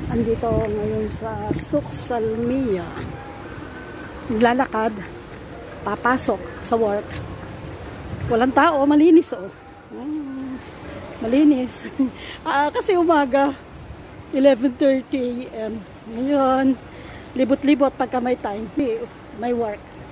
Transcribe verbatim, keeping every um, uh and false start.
Andito ngayon sa Suqsalmiya. Naglalakad, papasok sa work. Walang tao, malinis oh. Hmm, malinis. ah, kasi umaga, eleven thirty a m Ngayon, libot-libot pagka may time, may work.